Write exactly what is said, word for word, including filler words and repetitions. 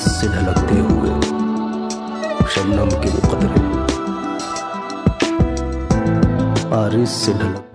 पास से ढलकते हुए शबनम के मुकदरे बारिश से ढलक